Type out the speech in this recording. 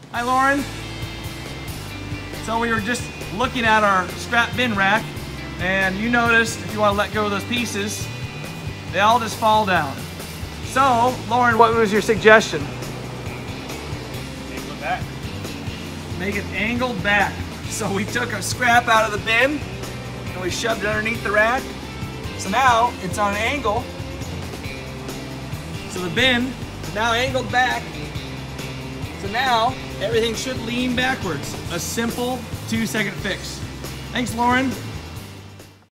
Hi, Lauren. So we were just looking at our scrap bin rack, and you noticed if you want to let go of those pieces, they all just fall down. So, Lauren, what was your suggestion? Angle it back. Make it angled back. So we took a scrap out of the bin and we shoved it underneath the rack. So now it's on an angle. So the bin is now angled back. So now everything should lean backwards. A simple 2-second fix. Thanks, Lauren.